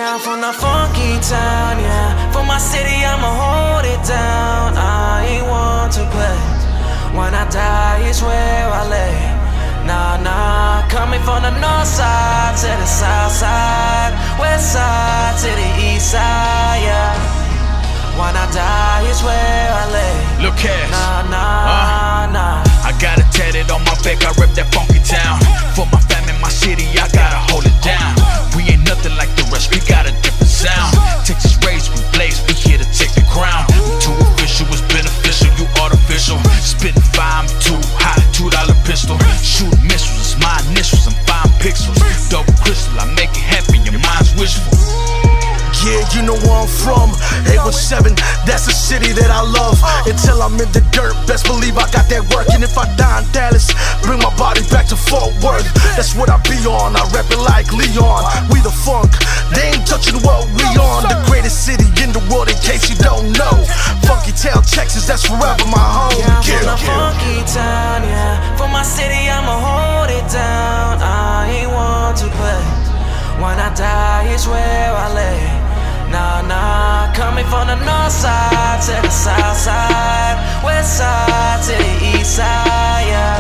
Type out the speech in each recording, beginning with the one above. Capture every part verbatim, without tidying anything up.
Yeah, I'm from the funky town, yeah. For my city, I'ma hold it down. I ain't want to play. When I die, it's where I lay. Nah, nah, coming from the north side to the south side, west side to the east side, yeah. When I die, it's where I lay. Look at Nah, nah, uh, nah. I got it tatted on my back, I rep that funky town. For my fam in my city, I gotta hold it down. We ain't nothing like the rest, we got a different sound. Texas raised, we blaze, we here to take the crown. We too official, it's beneficial, you artificial. Spitting fire, I'm too hot, two dollar pistol. Shooting missiles, it's my initials, I'm fine pixels. Double crystal, I make it happen, your mind's wishful. Yeah, you know where I'm from, eight one seven, that's a city that I love. Until I'm in the dirt, best believe I got that work. And if I die in Dallas, bring my body back to Fort Worth. That's what I be on, I rap it like Leon. We the funk, they ain't touching what we on. The greatest city in the world, in case you don't know. Funky Town, Texas, that's forever my home. Yeah, I'm from the funky town, yeah. For my city, I'ma hold it down. I ain't want to play. When I die, it's where I lay. Nah, nah, coming from the north side to the south side, west side to the east side, yeah.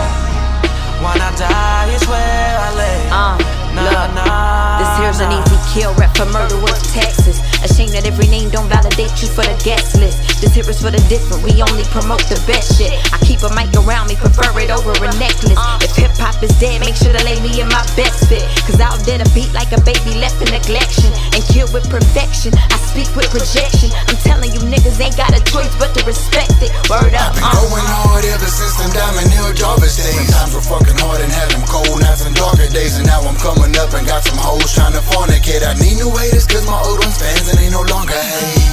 When I die, it's where I lay. Uh, nah, look, nah, this here's nah. an easy kill, rep for murder with Texas. A shame that every name don't validate you for the guest list. This here is for the different, we only promote the best shit. I keep a mic around me, prefer it over a necklace. If hip hop is dead, make sure to lay me in my best fit. Cause I'll dead a beat like a baby left in neglection. And kill with perfection, I speak with projection. I'm telling you niggas ain't got a choice but to respect it. Word up, I've been uh. going hard ever since them Diamond Hill Jarvis days. When times were fucking hard and had them cold nights and darker days. And now I'm coming up and got some hoes trying to fornicate. I need new haters cause my old ones fans and they no longer hate.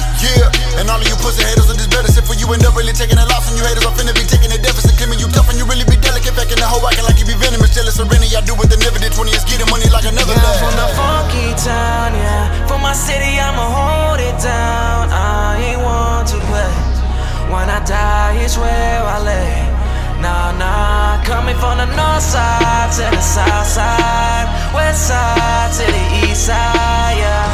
Yeah, and all of you pussy haters are just better. Except for you end up really taking a loss. And you haters are finna be taking a deficit. Claiming you tough and you really be delicate. Back in the hoe acting like you be venomous. Jealous of Rennie, I do what they never did. Twenty years getting money like another Yeah, lad. I'm from the funky town, yeah. For my city, I'ma hold it down. I ain't want to play. When I die, it's where I lay. Nah, nah, coming from the north side to the south side, west side to the east side, yeah.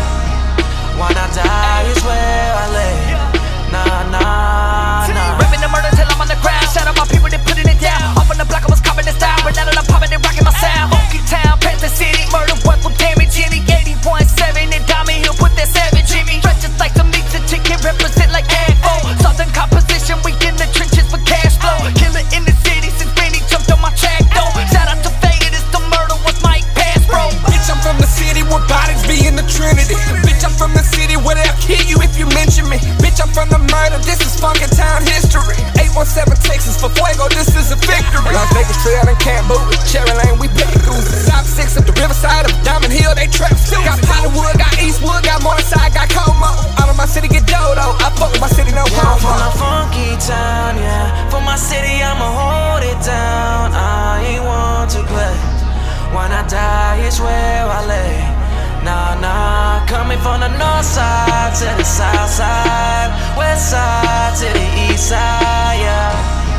When I die, it's where I lay. Nah, nah, nah. Ripping the murder till I'm on the ground. Shout out my people, they putting it down. Off on the block, I was copping the style. But now that I'm popping, they rocking my sound. Funky Town, Panther City, murder, what will damage any eighty-one seven and Diamond Hill, put that savage in me. Fresh just like some meats and chicken, represent like Agbo. Southern composition, we in the trenches for cash flow. Killer in the city since Benny jumped on my track though. Shout out to Fade, it's the murder with Mike Pass, bro. Bitch, I'm from the city where bodies be in the Trinity. Bitch, I'm from the city where they'll kill you if you mention me. Bitch, I'm from the murder, this is Funky Town history. eight one seven Texas, for Fuego, this is a victory. Las Vegas Trail and Camp Boot, Cherry Lane, we pick through. South six up the riverside of Diamond Hill, they trap too. Got Hollywood, got Eastwood, got Morningside, got Como. All of my city get dodo, I fuck with my city, no Yeah, I'm homo. from the funky town, yeah. For my city, I'ma hold it down. I ain't want to play. When I die, it's where I lay. Nah, nah, coming from the north side to the south side, west side to the east side, yeah.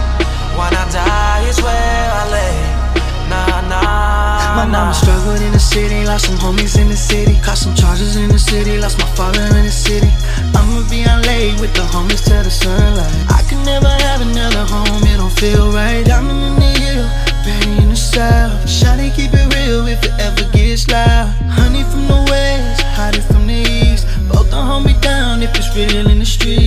When I die, it's where I lay. Nah, nah, My mama struggled in the city, lost some homies in the city. Caught some charges in the city, lost my father in the city. I'ma be on late with the homies till the sunlight. I could never have another home, it don't feel right. I'm in the hill, Betty in the south. Shawty keep it real if it ever gets loud. Honey from the west, hottie from the east. Both don't hold me down if it's real in the street.